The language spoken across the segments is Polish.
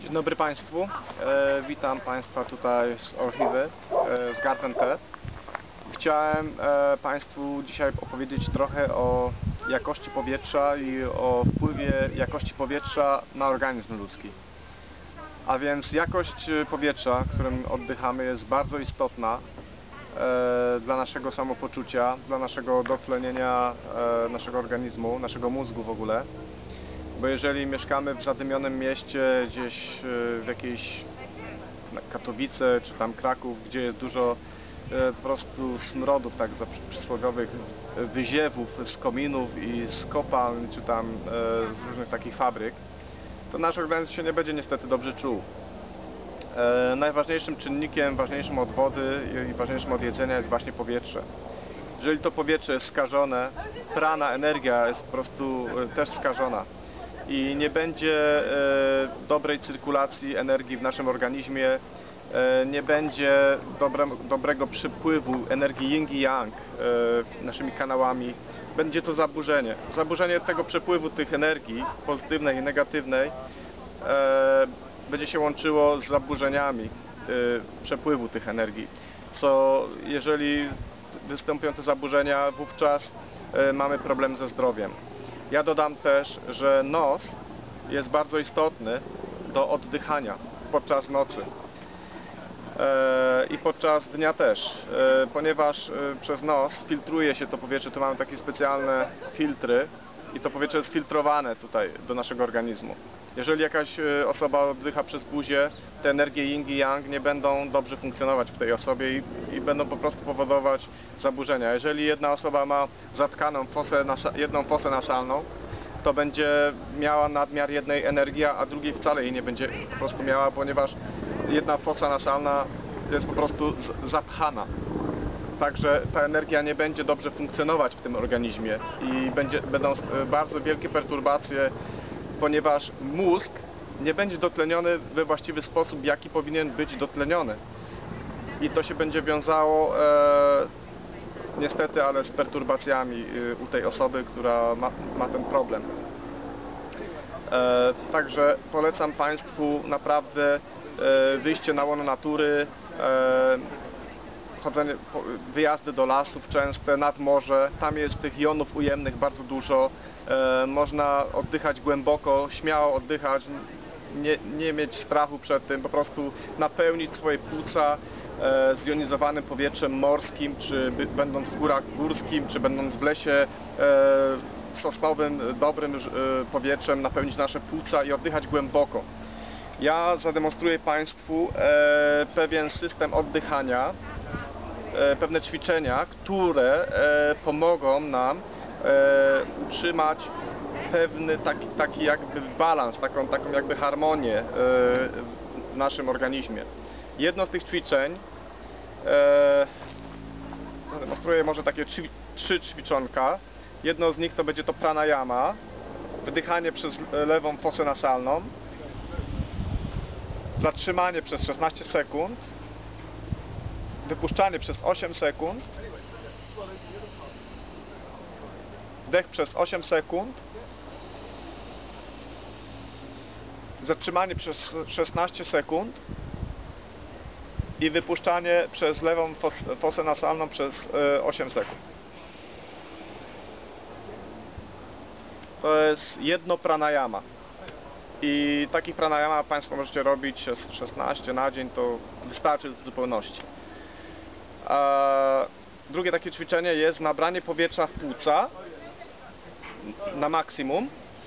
Dzień dobry Państwu. Witam Państwa tutaj z Orchiwy, z Garden T. Chciałem Państwu dzisiaj opowiedzieć trochę o jakości powietrza i o wpływie jakości powietrza na organizm ludzki. A więc jakość powietrza, którym oddychamy, jest bardzo istotna dla naszego samopoczucia, dla naszego dotlenienia naszego organizmu, naszego mózgu w ogóle. Bo jeżeli mieszkamy w zadymionym mieście, gdzieś w jakiejś Katowice czy tam Kraków, gdzie jest dużo po prostu smrodów, tak przysłowiowych wyziewów z kominów i z kopalń, czy tam z różnych takich fabryk, to nasz organizm się nie będzie niestety dobrze czuł. Najważniejszym czynnikiem, ważniejszym od wody i ważniejszym od jedzenia jest właśnie powietrze. Jeżeli to powietrze jest skażone, prana energia jest po prostu też skażona i nie będzie dobrej cyrkulacji energii w naszym organizmie, nie będzie dobrego przepływu energii yin i yang naszymi kanałami. Będzie to zaburzenie. Zaburzenie tego przepływu tych energii, pozytywnej i negatywnej, będzie się łączyło z zaburzeniami przepływu tych energii. Co jeżeli występują te zaburzenia, wówczas mamy problem ze zdrowiem. Ja dodam też, że nos jest bardzo istotny do oddychania podczas nocy i podczas dnia też, ponieważ przez nos filtruje się to powietrze. Tu mamy takie specjalne filtry i to powietrze jest filtrowane tutaj do naszego organizmu. Jeżeli jakaś osoba oddycha przez buzię, te energie yin i yang nie będą dobrze funkcjonować w tej osobie i będą po prostu powodować zaburzenia. Jeżeli jedna osoba ma zatkaną jedną fosę nasalną, to będzie miała nadmiar jednej energii, a drugiej wcale jej nie będzie po prostu miała, ponieważ jedna fosa nasalna jest po prostu zapchana. Także ta energia nie będzie dobrze funkcjonować w tym organizmie i będą bardzo wielkie perturbacje, ponieważ mózg nie będzie dotleniony we właściwy sposób, jaki powinien być dotleniony. I to się będzie wiązało niestety, ale z perturbacjami u tej osoby, która ma ten problem. Także polecam Państwu naprawdę wyjście na łono natury, chodzenie, wyjazdy do lasów częste, nad morze. Tam jest tych jonów ujemnych bardzo dużo. Można oddychać głęboko, śmiało oddychać, nie mieć strachu przed tym, po prostu napełnić swoje płuca zjonizowanym powietrzem morskim, czy będąc w górach górskim, czy będąc w lesie sosnowym, dobrym powietrzem, napełnić nasze płuca i oddychać głęboko. Ja zademonstruję Państwu pewien system oddychania, pewne ćwiczenia, które pomogą nam utrzymać pewny taki jakby balans, taką jakby harmonię w naszym organizmie. Jedno z tych ćwiczeń, zademonstruję może takie trzy ćwiczonka. Jedno z nich to będzie to pranayama, wdychanie przez lewą fosę nasalną, zatrzymanie przez 16 sekund, wypuszczanie przez 8 sekund, wdech przez 8 sekund, zatrzymanie przez 16 sekund i wypuszczanie przez lewą fosę nasalną przez 8 sekund. To jest jedno pranayama. I takich pranayama Państwo możecie robić 16 na dzień, to wystarczy w zupełności. Drugie takie ćwiczenie jest nabranie powietrza w płuca na maksimum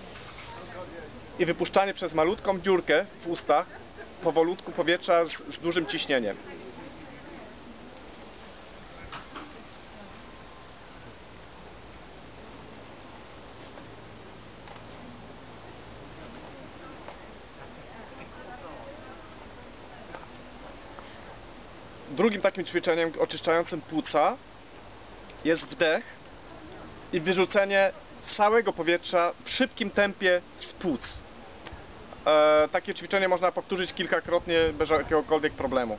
i wypuszczanie przez malutką dziurkę w ustach powolutku powietrza z dużym ciśnieniem. Drugim takim ćwiczeniem oczyszczającym płuca jest wdech i wyrzucenie całego powietrza w szybkim tempie z płuc. Takie ćwiczenie można powtórzyć kilkakrotnie bez jakiegokolwiek problemu.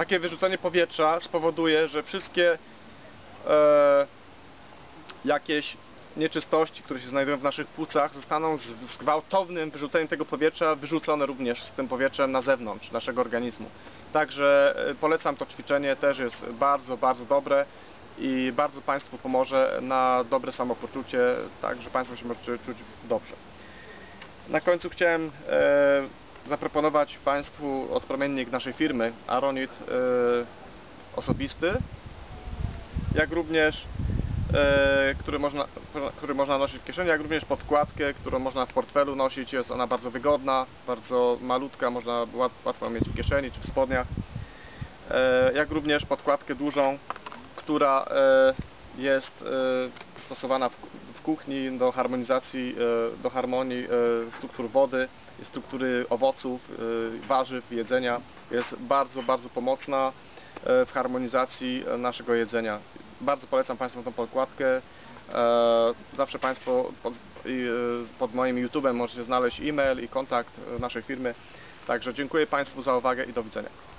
takie wyrzucenie powietrza spowoduje, że wszystkie jakieś nieczystości, które się znajdują w naszych płucach, zostaną z gwałtownym wyrzuceniem tego powietrza wyrzucone również z tym powietrzem na zewnątrz naszego organizmu. Także polecam to ćwiczenie, też jest bardzo, bardzo dobre i bardzo Państwu pomoże na dobre samopoczucie, tak że Państwo się możecie czuć dobrze. Na końcu chciałem zaproponować Państwu odpromiennik naszej firmy Aronit osobisty, jak również który można nosić w kieszeni, jak również podkładkę, którą można w portfelu nosić. Jest ona bardzo wygodna, bardzo malutka, można łatwo mieć w kieszeni czy w spodniach. Jak również podkładkę dużą, która jest stosowana w kuchni do harmonizacji, do harmonii struktur wody, struktury owoców, warzyw, jedzenia. Jest bardzo, bardzo pomocna w harmonizacji naszego jedzenia. Bardzo polecam Państwu tą podkładkę. Zawsze Państwo pod moim YouTube'em możecie znaleźć e-mail i kontakt naszej firmy. Także dziękuję Państwu za uwagę i do widzenia.